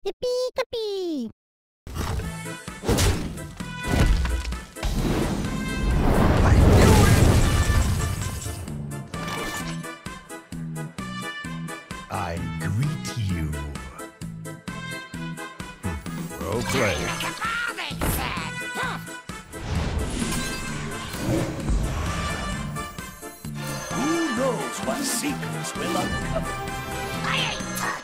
Yippee-ki-pee! I knew it! I greet you. Well played. Who knows what secrets will uncover? I ain't